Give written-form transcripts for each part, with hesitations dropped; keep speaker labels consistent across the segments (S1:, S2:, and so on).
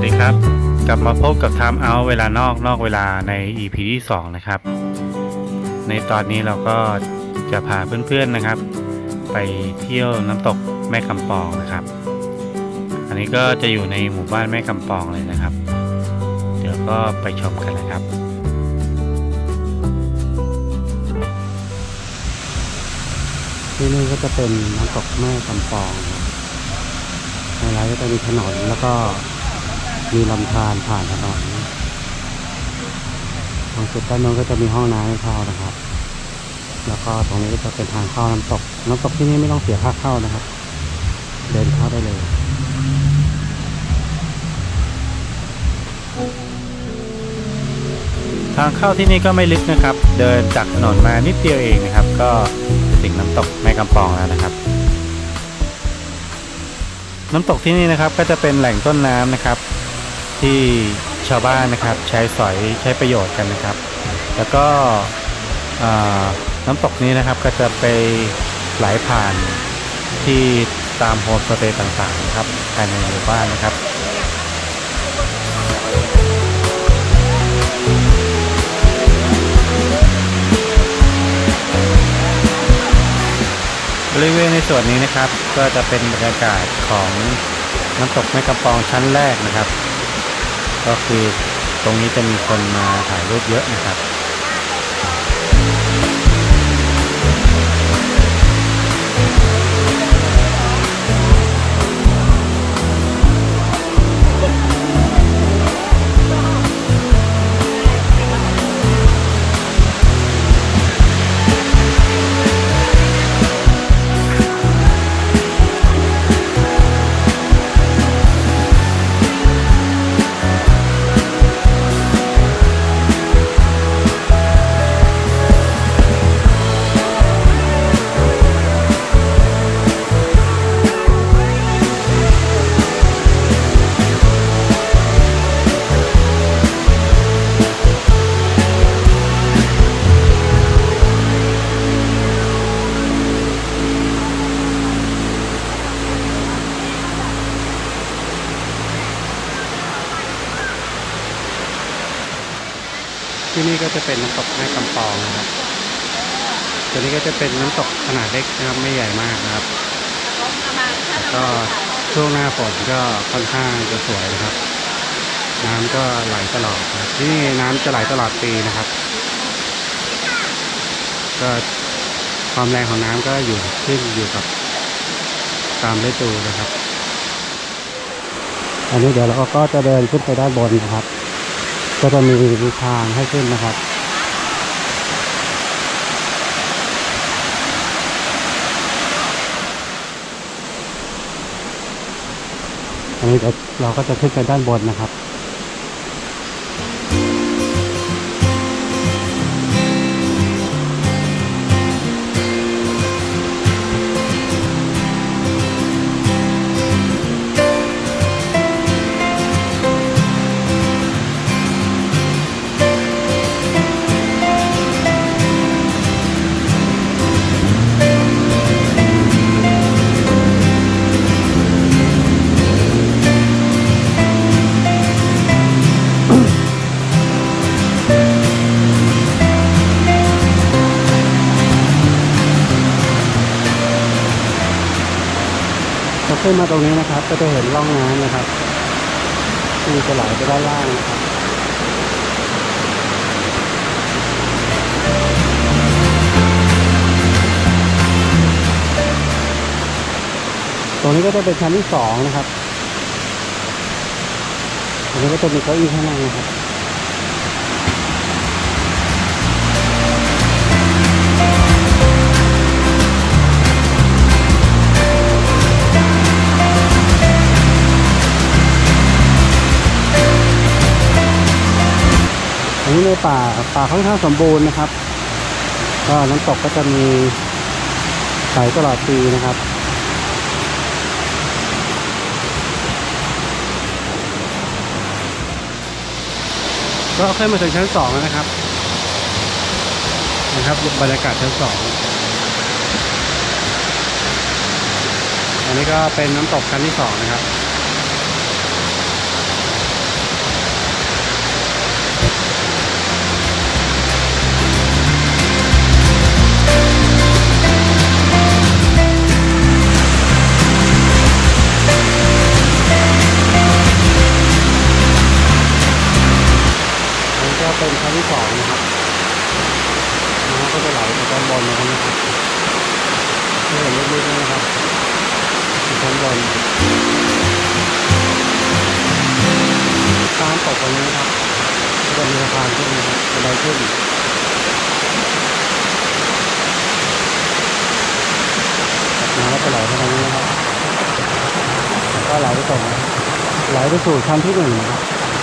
S1: ดีครับกลับมาพบกับ Time Out เวลานอกเวลาใน EP ที่2นะครับในตอนนี้เราก็จะพาเพื่อนๆนะครับไปเที่ยวน้ำตกแม่กำปองนะครับอันนี้ก็จะอยู่ในหมู่บ้านแม่กำปองเลยนะครับเดี๋ยวก็ไปชมกันนะครับ
S2: ที่นี่ก็จะเป็นน้ำตกแม่กำปองในร้านก็จะมีถนนแล้วก็มีลำธารผ่านถนนตรงจุดด้านโน้นก็จะมีห้องน้ำให้เข้านะครับแล้วก็ตรงนี้ก็จะเป็นทางเข้าน้ำตกที่นี่ไม่ต้องเสียค่าเข้านะครับเดินเข้าได้เลย
S1: ทางเข้าที่นี่ก็ไม่ลึกนะครับเดินจากถนนมานิดเดียวเองนะครับก็ถึงน้ำตกแม่กำปองแล้วนะครับน้ำตกที่นี่นะครับก็จะเป็นแหล่งต้นน้ำนะครับที่ชาวบ้านนะครับใช้สอยใช้ประโยชน์กันนะครับแล้วก็น้ำตกนี้นะครับก็จะไปไหลผ่านที่ตามโฮมสเตย์ต่างๆนะครับภายในหมู่บ้านนะครับบริเวณในส่วนนี้นะครับก็จะเป็นบรรยากาศของน้ำตกแม่กำปองชั้นแรกนะครับก็คือตรงนี้จะมีคนมาถ่ายรูปเยอะนะครับที่นี่ก็จะเป็นน้ำตกแม่กำปองนะครับตัวนี้ก็จะเป็นน้ำตกขนาดเล็กนะครับไม่ใหญ่มากนะครับแล้วก็ช่วงหน้าฝนก็ค่อนข้างจะสวยนะครับน้ำก็ไหลตลอดนะที่นี่น้ำจะไหลตลอดปีนะครับก็ความแรงของน้ำก็ขึ้นอยู่กับตามฤดูนะครับอันนี้เดี๋ยวเราก็จะเดินขึ้นไปด้านบนนะครับก็จะมีทางให้ขึ้นนะครับอันนี้เราก็จะขึ้นไปด้านบนนะครับขึ้นมาตรงนี้นะครับก็จะเห็นร่องน้ำนะครับที่จะไหลไปด้านล่างนะครับตรงนี้ก็จะเป็นชั้นที่2นะครับตรงนี้ก็จะมีเก้าอี้ข้างในนะครับอันนี้ในป่าค่อนข้างสมบูรณ์นะครับก็น้ำตกก็จะมีไหลตลอดปีนะครับก็ขึ้นมาถึงชั้น2แล้วนะครับบรรยากาศชั้น2 อันนี้ก็เป็นน้ำตกชั้นที่2นะครับ
S2: ำตกตรงนี้ครับจะมีสะพานขึ้นนะครับบันไดขึ้นน้ำก็จะไหลไปตรงนี้นะครับก็ไหลไปส่งไหลไปสู่ชั้นที่1นะครับ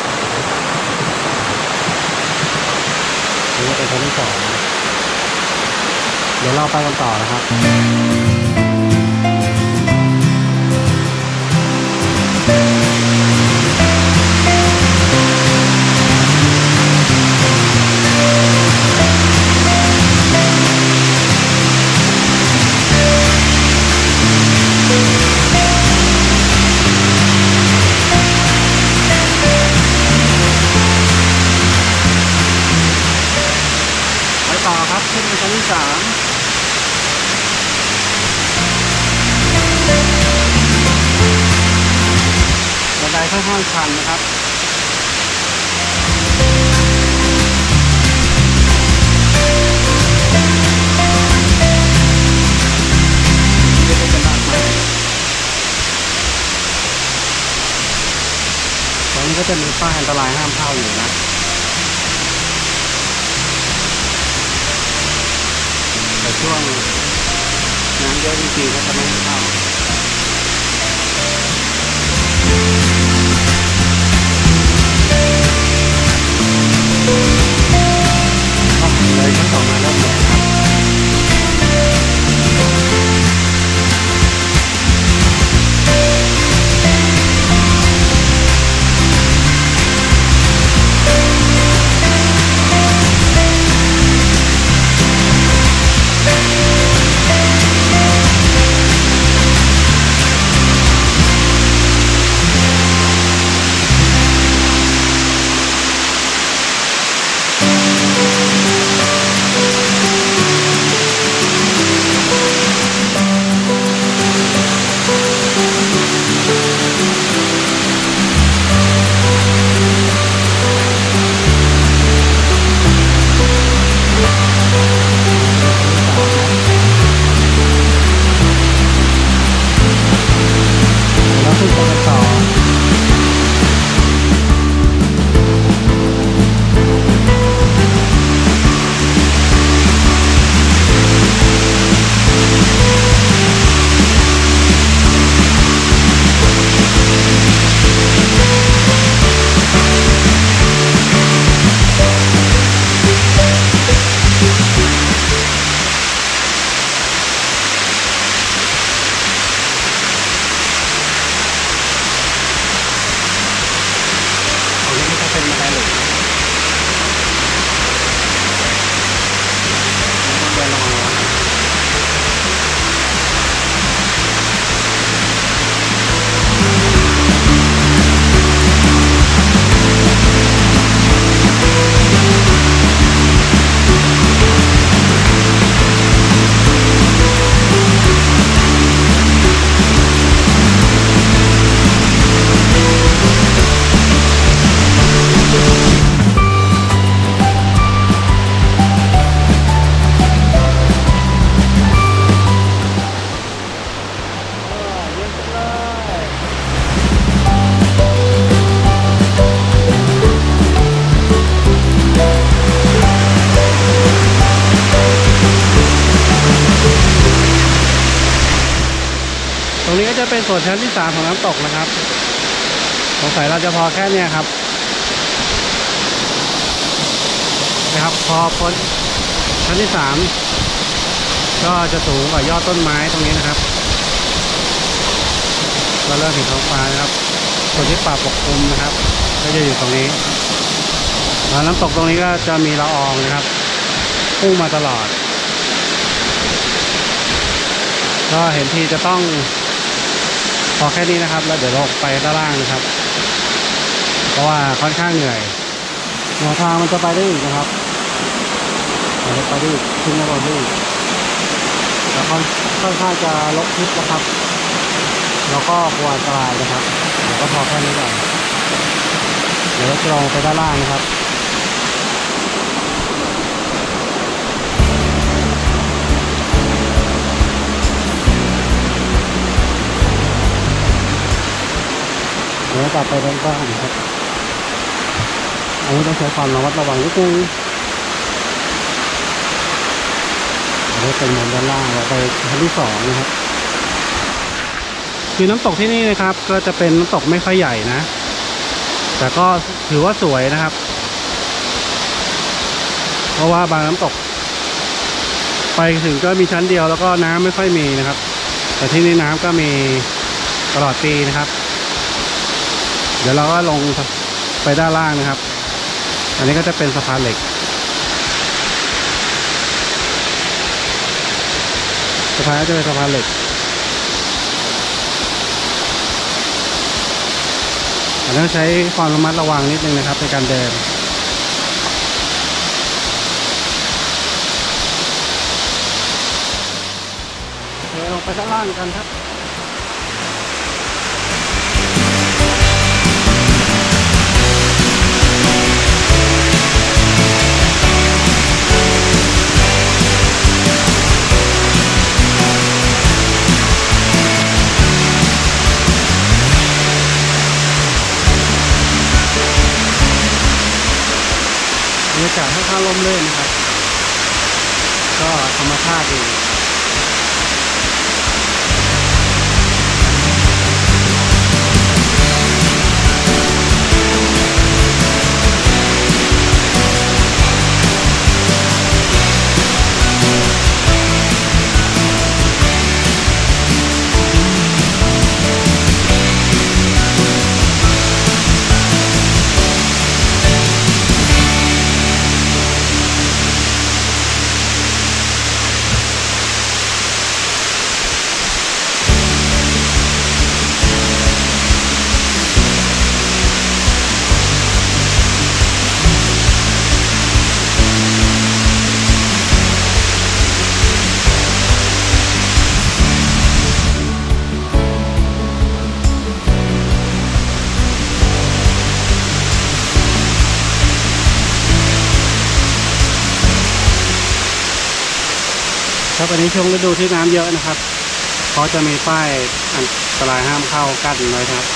S2: นี่เป็นชั้นที่2เดี๋ยวเราไปกันต่อนะครับต่อครับขึ้นไปชั้นที่3บันไดค่อนข้างชันนะครับนี่ก็จะลากมาตรงนี้ก็จะมีป้ายอันตรายห้ามเข้าอยู่นะแต่ช่วงน้ำเยอะจริงๆก็จะไม่ให้เข้าเลยชั้น2มาเริ่มเลยครับเป็นบันไดเหล็กต้องเดินลงมาตรงนี้ก็จะเป็นส่วนชั้นที่3ของน้ำตกนะครับสงสัยเราจะพอแค่นี้ครับนะครับพอพ้นชั้นที่3ก็จะสูงกว่ายอดต้นไม้ตรงนี้นะครับเราเริ่มเห็นท้องฟ้านะครับส่วนที่ป่าปกคลุมนะครับก็จะอยู่ตรงนี้น้ำตกตรงนี้ก็จะมีละอองนะครับพุ่งมาตลอดก็เห็นทีจะต้องพอแค่นี้นะครับแล้วเดี๋ยวลงไปด้านล่างนะครับเพราะว่าค่อนข้างเหนื่อยแนวทางมันจะไปได้อีกนะครับมันจะไปได้อีกขึ้นมาได้อีกแล้วค่อนข้างจะลบทิศนะครับแล้วก็กลัวอันตรายนะครับเดี๋ยวก็พอแค่นี้ก่อนเดี๋ยวจะลงไปด้านล่างนะครับ เดี๋ยวกลับไปด้านข้างครับอันนี้ต้องใช้ความระมัดระวังนิดนึงอันนี้เป็นโหมดด้านล่างเราไปชั้นที่2นะครับคือน้ำตกที่นี่นะครับก็จะเป็นน้ำตกไม่ค่อยใหญ่นะแต่ก็ถือว่าสวยนะครับ เพราะว่าบางน้ำตกไปถึงก็มีชั้นเดียวแล้วก็น้ำไม่ค่อยมีนะครับแต่ที่นี่น้ำก็มีตลอดปีนะครับเดี๋ยวเราก็ลงไปด้านล่างนะครับอันนี้ก็จะเป็นสะพานเหล็กสะพานก็จะเป็นสะพานเหล็กอันนี้ต้องใช้ความระมัดระวังนิดนึงนะครับในการเดินลงไปด้านล่างกันครับบรรยากาศค่อนข้างร่มรื่นนะครับก็ธรรมชาติดีครับอันนี้ช่วงฤดูที่น้ำเยอะนะครับเขาจะมีป้ายอันตรายห้ามเข้ากั้นไว้ครับ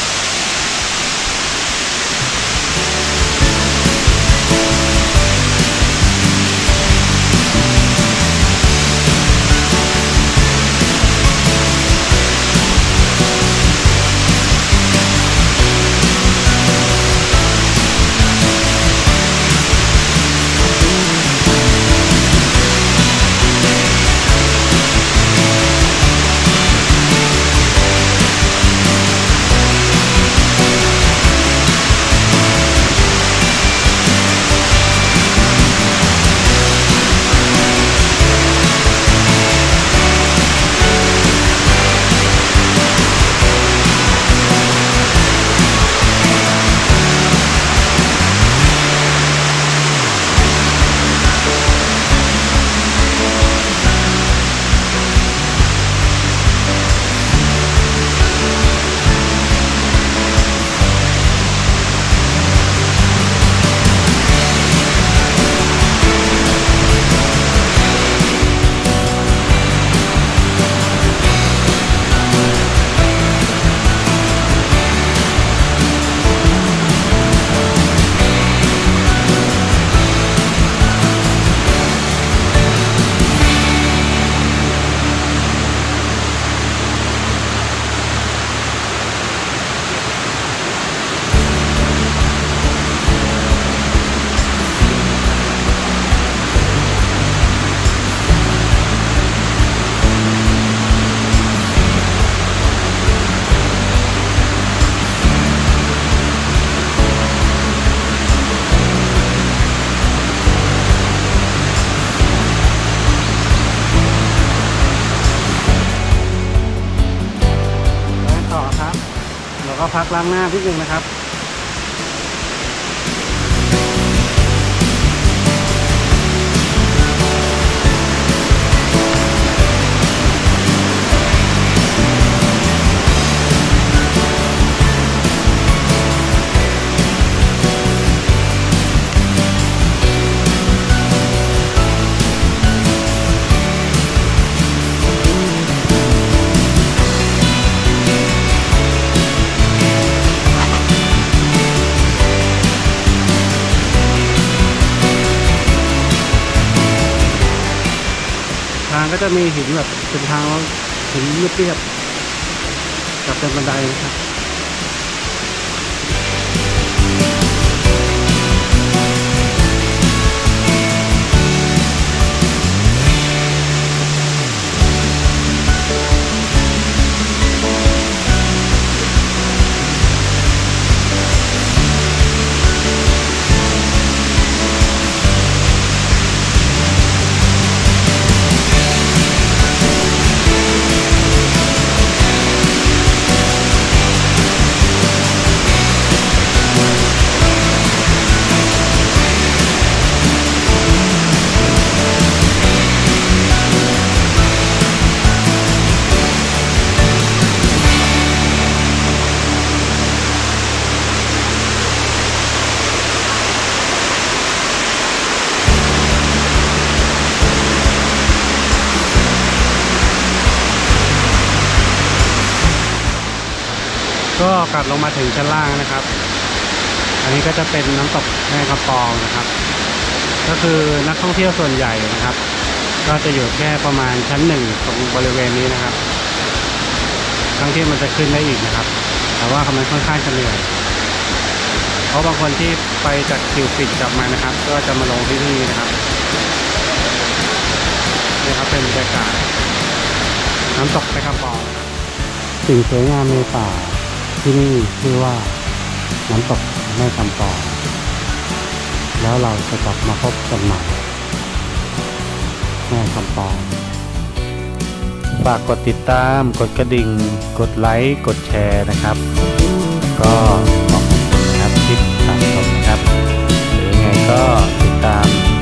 S2: แล้วก็พักล้างหน้านิดนึงนะครับก็จะมีหินแบบเป็นทางหินเรียบๆกับเป็นบันไดนะครับก็กลับลงมาถึงชั้นล่างนะครับ อันนี้ก็จะเป็นน้ำตกแม่กำปองนะครับ ก็คือนักท่องเที่ยวส่วนใหญ่นะครับ ก็จะอยู่แค่ประมาณชั้นหนึ่งตรงบริเวณนี้นะครับ ทั้งที่มันจะขึ้นได้อีกนะครับ แต่ว่ามันค่อนข้างจะเหนื่อยเพราะบางคนที่ไปจากคิวปิดกลับมานะครับ ก็จะมาลงที่นี่นะครับนี่ครับเป็นบรรยากาศน้ำตกแม่กำปองสิ่งสวยงามในป่าที่นี่ชื่อว่าน้ำตกแม่กำปองแล้วเราจะกลับมาพบกันใหม่แม่กำปอง
S1: ฝากกดติดตามกดกระดิ่งกดไลค์กดแชร์นะครับ ก็ขอบคุณนะครับที่ติดตามชมนะครับหรือไงก็ติดตาม